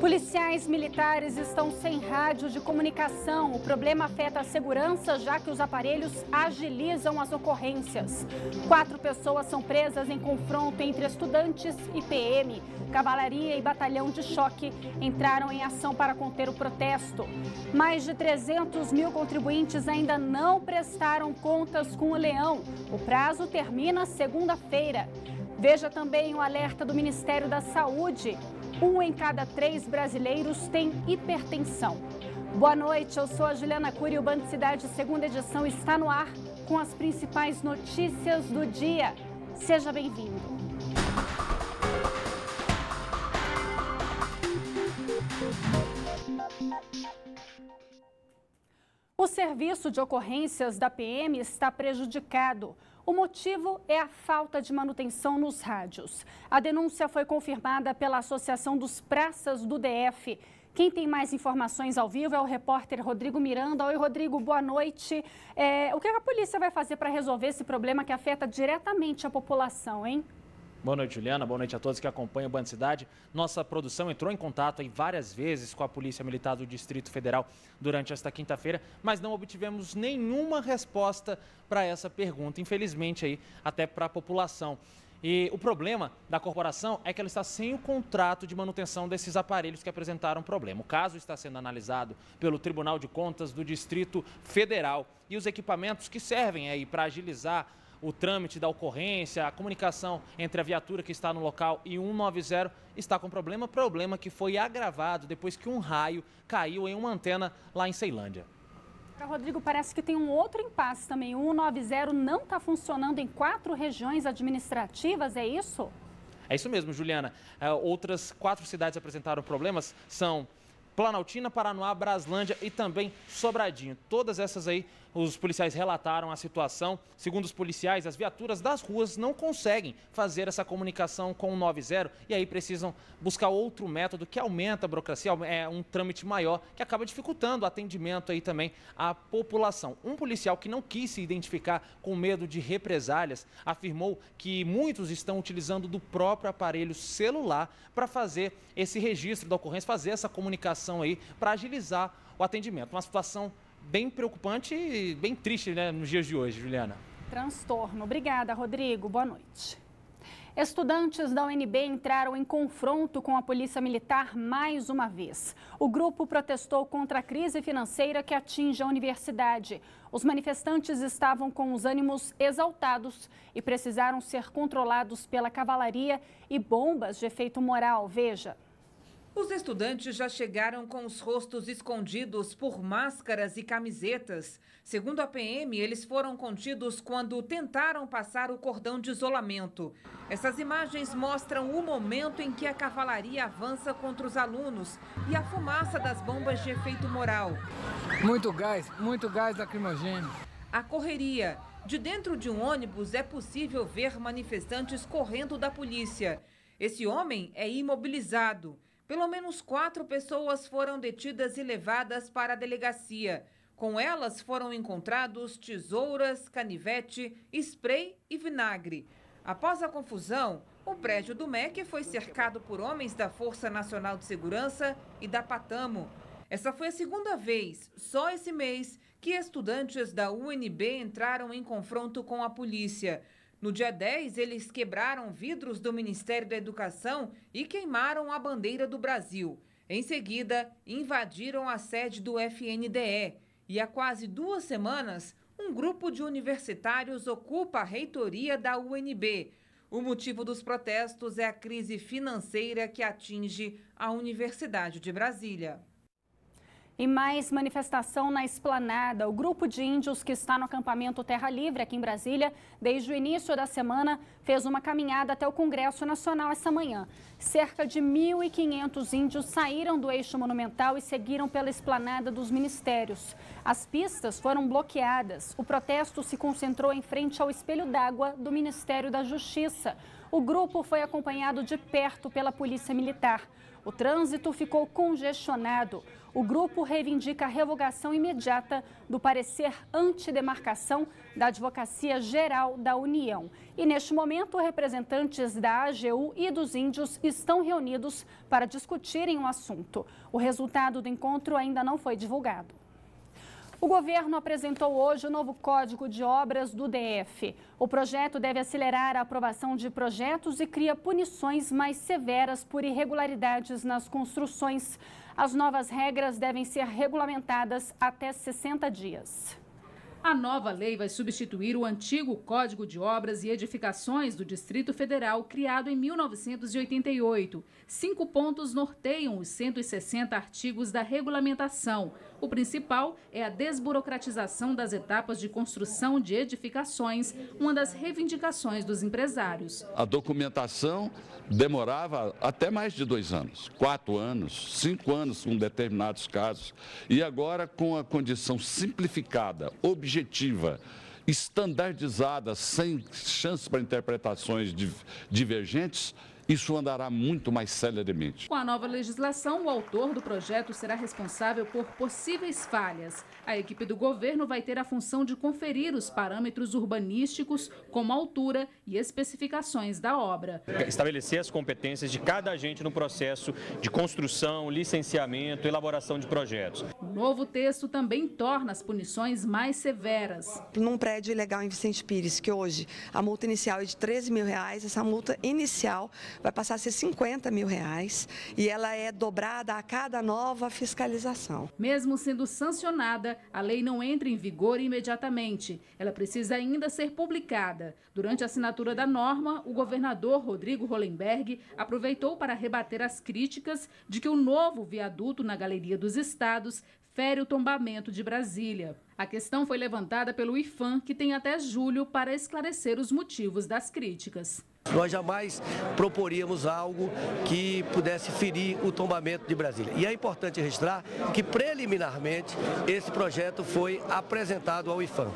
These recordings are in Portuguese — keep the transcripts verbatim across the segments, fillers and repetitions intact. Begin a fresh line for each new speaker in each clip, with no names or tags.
Policiais militares estão sem rádio de comunicação. O problema afeta a segurança, já que os aparelhos agilizam as ocorrências. Quatro pessoas são presas em confronto entre estudantes e P M. Cavalaria e batalhão de choque entraram em ação para conter o protesto. Mais de trezentos mil contribuintes ainda não prestaram contas com o Leão. O prazo termina segunda-feira. Veja também o alerta do Ministério da Saúde. Um em cada três brasileiros tem hipertensão. Boa noite, eu sou a Juliana Cury e o Band Cidade Segunda Edição está no ar com as principais notícias do dia. Seja bem-vindo. O serviço de ocorrências da P M está prejudicado. O motivo é a falta de manutenção nos rádios. A denúncia foi confirmada pela Associação dos Praças do D F. Quem tem mais informações ao vivo é o repórter Rodrigo Miranda. Oi, Rodrigo, boa noite. É, o que a polícia vai fazer para resolver esse problema que afeta diretamente a população, hein?
Boa noite, Juliana. Boa noite a todos que acompanham o Band Cidade. Nossa produção entrou em contato aí várias vezes com a Polícia Militar do Distrito Federal durante esta quinta-feira, mas não obtivemos nenhuma resposta para essa pergunta, infelizmente, aí, até para a população. E o problema da corporação é que ela está sem o contrato de manutenção desses aparelhos que apresentaram problema. O caso está sendo analisado pelo Tribunal de Contas do Distrito Federal e os equipamentos que servem aí para agilizar o trâmite da ocorrência, a comunicação entre a viatura que está no local e um nove zero está com problema, problema que foi agravado depois que um raio caiu em uma antena lá em Ceilândia.
Rodrigo, parece que tem um outro impasse também. O um nove zero não está funcionando em quatro regiões administrativas, é isso?
É isso mesmo, Juliana. Outras quatro cidades apresentaram problemas, são Planaltina, Paranoá, Braslândia e também Sobradinho. Todas essas aí, os policiais relataram a situação. Segundo os policiais, as viaturas das ruas não conseguem fazer essa comunicação com o nove zero e aí precisam buscar outro método que aumenta a burocracia, é um trâmite maior que acaba dificultando o atendimento aí também à população. Um policial que não quis se identificar com medo de represálias afirmou que muitos estão utilizando do próprio aparelho celular para fazer esse registro da ocorrência, fazer essa comunicação aí para agilizar o atendimento. Uma situação bem preocupante e bem triste, né, nos dias de hoje, Juliana.
Transtorno. Obrigada, Rodrigo. Boa noite. Estudantes da U N B entraram em confronto com a Polícia Militar mais uma vez. O grupo protestou contra a crise financeira que atinge a universidade. Os manifestantes estavam com os ânimos exaltados e precisaram ser controlados pela cavalaria e bombas de efeito moral. Veja.
Os estudantes já chegaram com os rostos escondidos por máscaras e camisetas. Segundo a P M, eles foram contidos quando tentaram passar o cordão de isolamento. Essas imagens mostram o momento em que a cavalaria avança contra os alunos e a fumaça das bombas de efeito moral.
Muito gás, muito gás lacrimogêneo.
A correria. De dentro de um ônibus é possível ver manifestantes correndo da polícia. Esse homem é imobilizado. Pelo menos quatro pessoas foram detidas e levadas para a delegacia. Com elas foram encontrados tesouras, canivete, spray e vinagre. Após a confusão, o prédio do M E C foi cercado por homens da Força Nacional de Segurança e da Patamo. Essa foi a segunda vez, só esse mês, que estudantes da U N B entraram em confronto com a polícia. No dia dez, eles quebraram vidros do Ministério da Educação e queimaram a bandeira do Brasil. Em seguida, invadiram a sede do F N D E. E há quase duas semanas, um grupo de universitários ocupa a reitoria da U N B. O motivo dos protestos é a crise financeira que atinge a Universidade de Brasília.
E mais manifestação na Esplanada. O grupo de índios que está no acampamento Terra Livre, aqui em Brasília, desde o início da semana, fez uma caminhada até o Congresso Nacional essa manhã. Cerca de mil e quinhentos índios saíram do eixo monumental e seguiram pela Esplanada dos Ministérios. As pistas foram bloqueadas. O protesto se concentrou em frente ao espelho d'água do Ministério da Justiça. O grupo foi acompanhado de perto pela Polícia Militar. O trânsito ficou congestionado. O grupo reivindica a revogação imediata do parecer antidemarcação da Advocacia Geral da União. E, neste momento, representantes da A G U e dos índios estão reunidos para discutirem o assunto. O resultado do encontro ainda não foi divulgado. O governo apresentou hoje o novo Código de Obras do D F. O projeto deve acelerar a aprovação de projetos e cria punições mais severas por irregularidades nas construções. As novas regras devem ser regulamentadas até sessenta dias.
A nova lei vai substituir o antigo Código de Obras e Edificações do Distrito Federal, criado em mil novecentos e oitenta e oito. Cinco pontos norteiam os cento e sessenta artigos da regulamentação. O principal é a desburocratização das etapas de construção de edificações, uma das reivindicações dos empresários.
A documentação demorava até mais de dois anos, quatro anos, cinco anos em determinados casos. E agora, com a condição simplificada, objetiva, estandardizada, sem chance para interpretações divergentes, isso andará muito mais celeremente.
Com a nova legislação, o autor do projeto será responsável por possíveis falhas. A equipe do governo vai ter a função de conferir os parâmetros urbanísticos, como altura e especificações da obra.
Estabelecer as competências de cada agente no processo de construção, licenciamento, elaboração de projetos.
O novo texto também torna as punições mais severas.
Num prédio ilegal em Vicente Pires, que hoje a multa inicial é de treze mil reais, essa multa inicial vai passar a ser cinquenta mil reais e ela é dobrada a cada nova fiscalização.
Mesmo sendo sancionada, a lei não entra em vigor imediatamente. Ela precisa ainda ser publicada. Durante a assinatura da norma, o governador Rodrigo Hollenberg aproveitou para rebater as críticas de que o novo viaduto na Galeria dos Estados fere o tombamento de Brasília. A questão foi levantada pelo IPHAN, que tem até julho para esclarecer os motivos das críticas.
Nós jamais proporíamos algo que pudesse ferir o tombamento de Brasília. E é importante registrar que, preliminarmente, esse projeto foi apresentado ao IPHAN.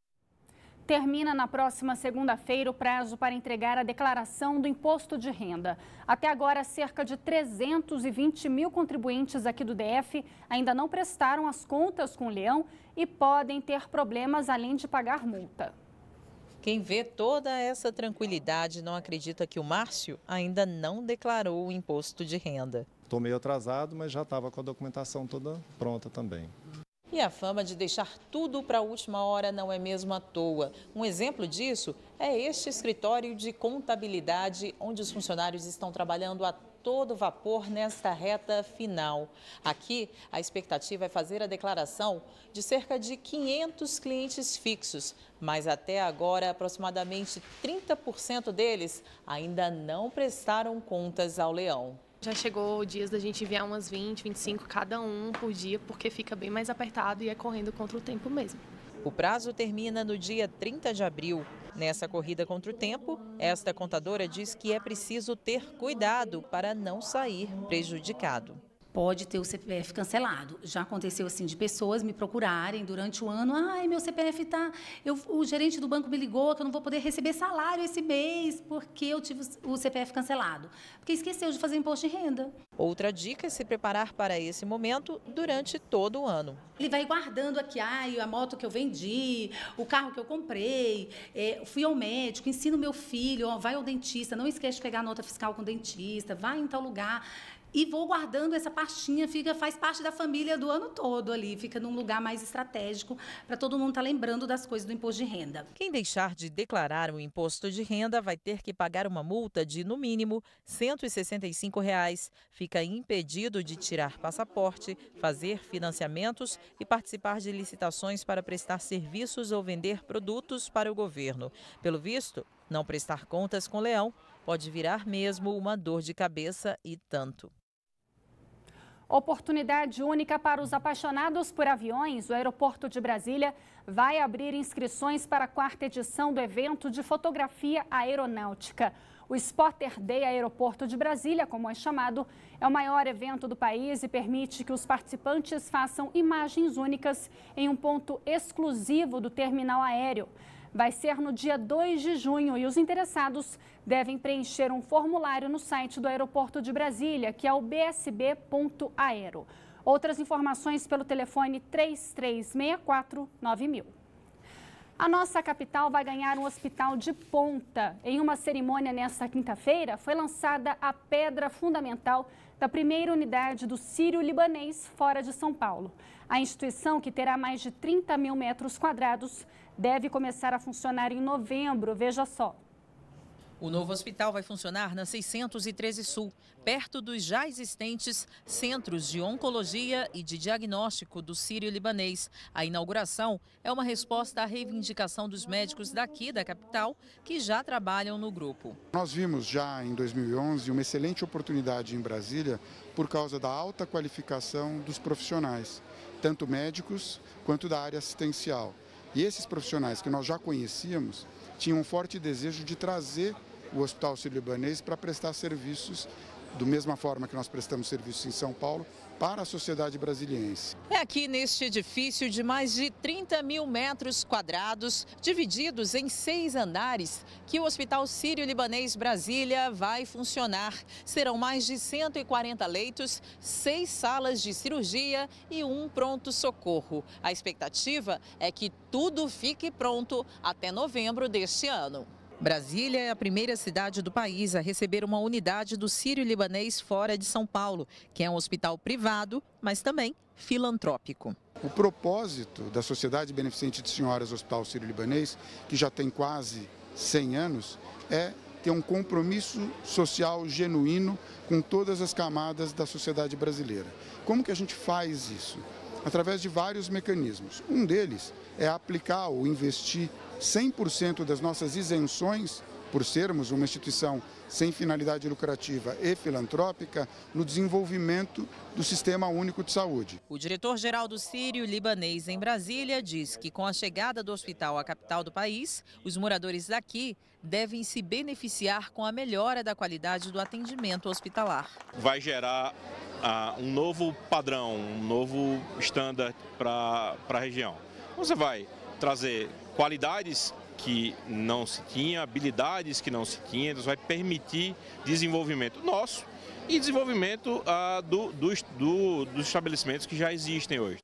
Termina na próxima segunda-feira o prazo para entregar a declaração do imposto de renda. Até agora, cerca de trezentos e vinte mil contribuintes aqui do D F ainda não prestaram as contas com o Leão e podem ter problemas além de pagar multa.
Quem vê toda essa tranquilidade não acredita que o Márcio ainda não declarou o imposto de renda.
Estou meio atrasado, mas já estava com a documentação toda pronta também.
E a fama de deixar tudo para a última hora não é mesmo à toa. Um exemplo disso é este escritório de contabilidade, onde os funcionários estão trabalhando a todo vapor nesta reta final. Aqui, a expectativa é fazer a declaração de cerca de quinhentos clientes fixos, mas até agora, aproximadamente trinta por cento deles ainda não prestaram contas ao Leão.
Já chegou o dias da gente enviar umas vinte, vinte e cinco cada um por dia, porque fica bem mais apertado e é correndo contra o tempo mesmo.
O prazo termina no dia trinta de abril. Nessa corrida contra o tempo, esta contadora diz que é preciso ter cuidado para não sair prejudicado.
Pode ter o C P F cancelado. Já aconteceu assim de pessoas me procurarem durante o ano. Ai, meu C P F tá... Eu, o gerente do banco me ligou que eu não vou poder receber salário esse mês porque eu tive o C P F cancelado. Porque esqueceu de fazer imposto de renda.
Outra dica é se preparar para esse momento durante todo o ano.
Ele vai guardando aqui, ai, a moto que eu vendi, o carro que eu comprei, é, fui ao médico, ensino meu filho, ó, vai ao dentista, não esquece de pegar a nota fiscal com o dentista, vai em tal lugar. E vou guardando essa pastinha, fica, faz parte da família do ano todo ali, fica num lugar mais estratégico para todo mundo estar lembrando das coisas do imposto de renda.
Quem deixar de declarar o imposto de renda vai ter que pagar uma multa de, no mínimo, cento e sessenta e cinco reais. Fica impedido de tirar passaporte, fazer financiamentos e participar de licitações para prestar serviços ou vender produtos para o governo. Pelo visto, não prestar contas com o Leão pode virar mesmo uma dor de cabeça e tanto.
Oportunidade única para os apaixonados por aviões. O Aeroporto de Brasília vai abrir inscrições para a quarta edição do evento de fotografia aeronáutica. O Spotter Day Aeroporto de Brasília, como é chamado, é o maior evento do país e permite que os participantes façam imagens únicas em um ponto exclusivo do terminal aéreo. vai ser no dia dois de junho e os interessados devem preencher um formulário no site do Aeroporto de Brasília, que é o b s b ponto aero. Outras informações pelo telefone três três seis quatro nove mil. A nossa capital vai ganhar um hospital de ponta. Em uma cerimônia nesta quinta-feira, foi lançada a pedra fundamental da primeira unidade do Sírio-Libanês fora de São Paulo. A instituição, que terá mais de trinta mil metros quadrados, deve começar a funcionar em novembro, veja só.
O novo hospital vai funcionar na seiscentos e treze Sul, perto dos já existentes Centros de Oncologia e de Diagnóstico do Sírio-Libanês. A inauguração é uma resposta à reivindicação dos médicos daqui da capital, que já trabalham no grupo.
Nós vimos já em dois mil e onze uma excelente oportunidade em Brasília por causa da alta qualificação dos profissionais, tanto médicos quanto da área assistencial. E esses profissionais que nós já conhecíamos tinham um forte desejo de trazer o Hospital Sírio-Libanês para prestar serviços, da mesma forma que nós prestamos serviços em São Paulo, para a sociedade brasiliense.
É aqui neste edifício de mais de trinta mil metros quadrados, divididos em seis andares, que o Hospital Sírio-Libanês Brasília vai funcionar. Serão mais de cento e quarenta leitos, seis salas de cirurgia e um pronto-socorro. A expectativa é que tudo fique pronto até novembro deste ano. Brasília é a primeira cidade do país a receber uma unidade do Sírio-Libanês fora de São Paulo, que é um hospital privado, mas também filantrópico.
O propósito da Sociedade Beneficente de Senhoras Hospital Sírio-Libanês, que já tem quase cem anos, é ter um compromisso social genuíno com todas as camadas da sociedade brasileira. Como que a gente faz isso? Através de vários mecanismos. Um deles é aplicar ou investir cem por cento das nossas isenções, por sermos uma instituição sem finalidade lucrativa e filantrópica, no desenvolvimento do Sistema Único de Saúde.
O diretor-geral do Sírio-Libanês em Brasília diz que, com a chegada do hospital à capital do país, os moradores daqui devem se beneficiar com a melhora da qualidade do atendimento hospitalar.
Vai gerar uh, um novo padrão, um novo estándar para a região. Você vai trazer qualidades que não se tinha, habilidades que não se tinha, isso vai permitir desenvolvimento nosso e desenvolvimento ah, do, do, do, dos estabelecimentos que já existem hoje.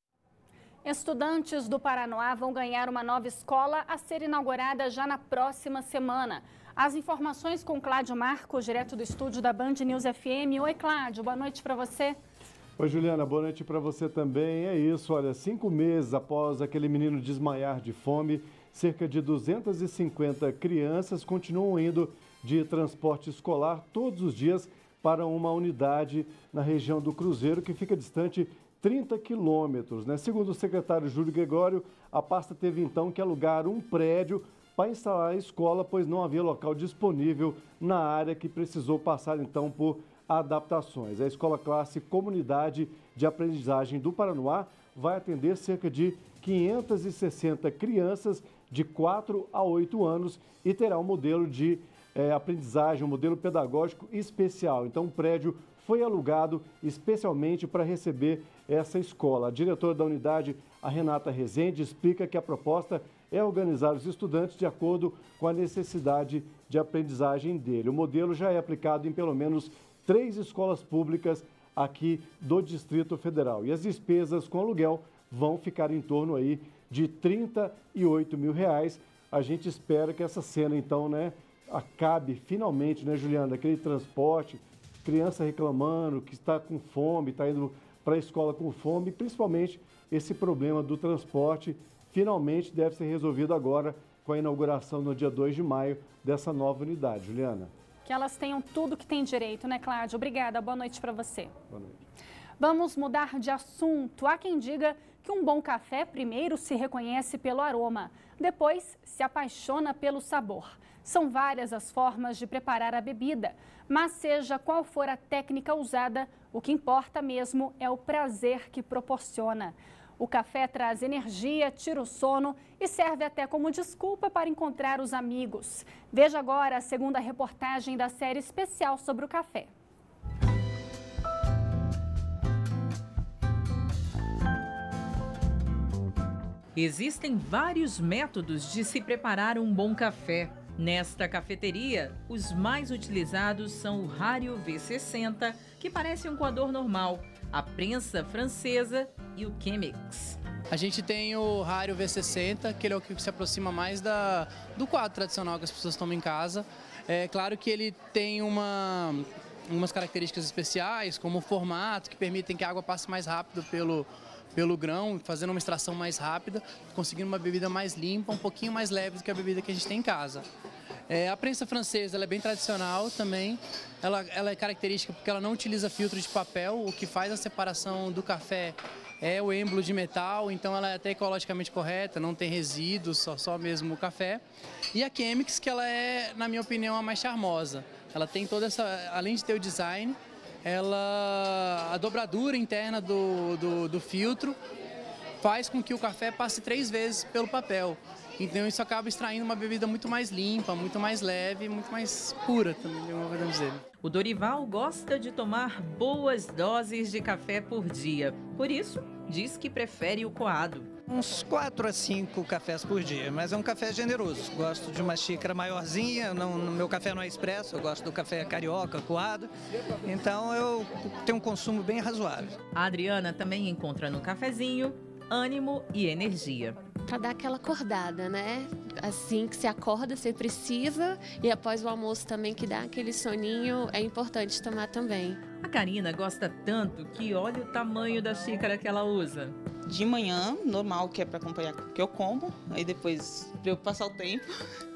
Estudantes do Paranoá vão ganhar uma nova escola a ser inaugurada já na próxima semana. As informações com Cláudio Marcos, direto do estúdio da Band News F M. Oi, Cláudio, boa noite para você.
Oi, Juliana, boa noite para você também. É isso, olha, cinco meses após aquele menino desmaiar de fome, cerca de duzentas e cinquenta crianças continuam indo de transporte escolar todos os dias para uma unidade na região do Cruzeiro, que fica distante trinta quilômetros, né? Segundo o secretário Júlio Gregório, a pasta teve então que alugar um prédio para instalar a escola, pois não havia local disponível na área, que precisou passar então por adaptações. A Escola Classe Comunidade de Aprendizagem do Paranoá vai atender cerca de quinhentas e sessenta crianças de quatro a oito anos e terá um modelo de eh, aprendizagem, um modelo pedagógico especial. Então, o prédio foi alugado especialmente para receber essa escola. A diretora da unidade, a Renata Rezende, explica que a proposta é organizar os estudantes de acordo com a necessidade de aprendizagem dele. O modelo já é aplicado em pelo menos três escolas públicas aqui do Distrito Federal. E as despesas com aluguel vão ficar em torno aí de trinta e oito mil reais. A gente espera que essa cena, então, né, acabe finalmente, né, Juliana? Aquele transporte, criança reclamando que está com fome, está indo para a escola com fome, principalmente esse problema do transporte, finalmente deve ser resolvido agora com a inauguração no dia dois de maio dessa nova unidade. Juliana.
Que elas tenham tudo que têm direito, né, Cláudio? Obrigada, boa noite para você.
Boa noite.
Vamos mudar de assunto. Há quem diga que um bom café primeiro se reconhece pelo aroma, depois se apaixona pelo sabor. São várias as formas de preparar a bebida, mas seja qual for a técnica usada, o que importa mesmo é o prazer que proporciona. O café traz energia, tira o sono e serve até como desculpa para encontrar os amigos. Veja agora a segunda reportagem da série especial sobre o café.
Existem vários métodos de se preparar um bom café. Nesta cafeteria, os mais utilizados são o Rario V sessenta, que parece um coador normal, a prensa francesa e o Chemex.
A gente tem o Rario V sessenta, que ele é o que se aproxima mais da, do quadro tradicional que as pessoas tomam em casa. É claro que ele tem uma, umas características especiais, como o formato, que permitem que a água passe mais rápido pelo, pelo grão, fazendo uma extração mais rápida, conseguindo uma bebida mais limpa, um pouquinho mais leve do que a bebida que a gente tem em casa. É, a prensa francesa ela é bem tradicional também, ela, ela é característica porque ela não utiliza filtro de papel, o que faz a separação do café é o êmbolo de metal, então ela é até ecologicamente correta, não tem resíduos, só, só mesmo o café. E a Chemex, que ela é, na minha opinião, a mais charmosa. Ela tem toda essa, além de ter o design, ela, a dobradura interna do, do, do filtro faz com que o café passe três vezes pelo papel. Então isso acaba extraindo uma bebida muito mais limpa, muito mais leve, muito mais pura também, podemos dizer.
O Dorival gosta de tomar boas doses de café por dia. Por isso, diz que prefere o coado.
Uns quatro a cinco cafés por dia, mas é um café generoso. Gosto de uma xícara maiorzinha, não, no meu café não é expresso, eu gosto do café carioca, coado. Então eu tenho um consumo bem razoável.
A Adriana também encontra no cafezinho ânimo e energia.
Para dar aquela acordada, né? Assim que se acorda, você precisa. E após o almoço também, que dá aquele soninho, é importante tomar também.
A Karina gosta tanto que olha o tamanho da xícara que ela usa.
De manhã, normal, que é para acompanhar o que eu como. Aí depois, para eu passar o tempo.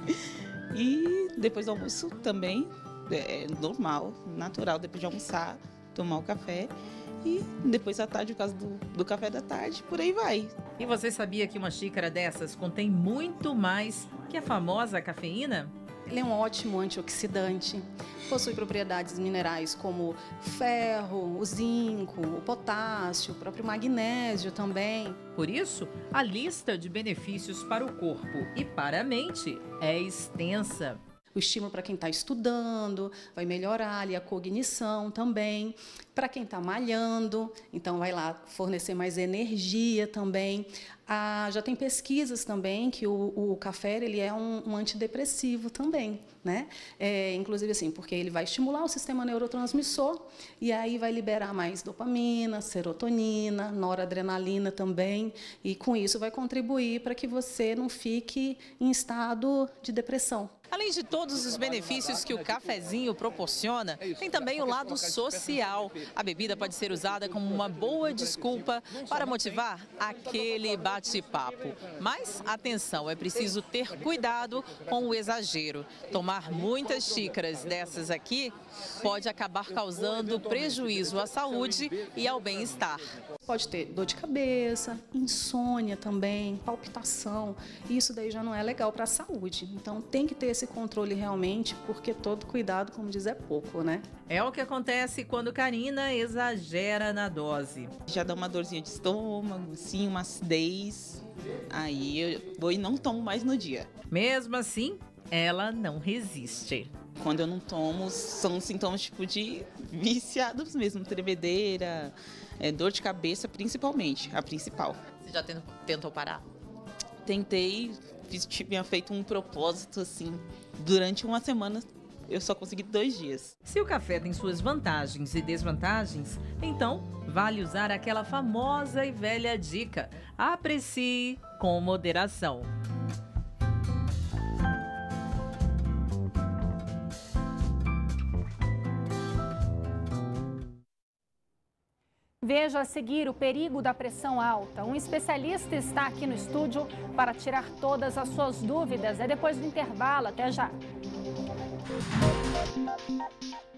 E depois do almoço também, é normal, natural, depois de almoçar, tomar o café. E depois à tarde, por causa do, do café da tarde, por aí vai.
E você sabia que uma xícara dessas contém muito mais que a famosa cafeína?
Ele é um ótimo antioxidante, possui propriedades minerais como ferro, o zinco, o potássio, o próprio magnésio também.
Por isso, a lista de benefícios para o corpo e para a mente é extensa.
O estímulo para quem está estudando, vai melhorar ali a cognição também. Para quem está malhando, então vai lá fornecer mais energia também. Ah, já tem pesquisas também que o, o café ele é um, um antidepressivo também, né? É, inclusive assim, porque ele vai estimular o sistema neurotransmissor e aí vai liberar mais dopamina, serotonina, noradrenalina também, e com isso vai contribuir para que você não fique em estado de depressão.
Além de todos os benefícios que o cafezinho proporciona, tem também o lado social. A bebida pode ser usada como uma boa desculpa para motivar aquele bate-papo. Mas, atenção, é preciso ter cuidado com o exagero. Tomar muitas xícaras dessas aqui pode acabar causando prejuízo à saúde e ao bem-estar.
Pode ter dor de cabeça, insônia também, palpitação. Isso daí já não é legal para a saúde. Então tem que ter esse controle realmente, porque todo cuidado, como diz, é pouco, né?
É o que acontece quando Karina exagera na dose.
Já dá uma dorzinha de estômago, sim, uma acidez. Aí eu vou e não tomo mais no dia.
Mesmo assim, ela não resiste.
Quando eu não tomo, são sintomas tipo de viciados mesmo, tremedeira, é, dor de cabeça principalmente, a principal.
Você já tentou parar?
Tentei, fiz, tinha feito um propósito assim, durante uma semana eu só consegui dois dias.
Se o café tem suas vantagens e desvantagens, então vale usar aquela famosa e velha dica: aprecie com moderação.
Veja a seguir o perigo da pressão alta. Um especialista está aqui no estúdio para tirar todas as suas dúvidas. É depois do intervalo. Até já.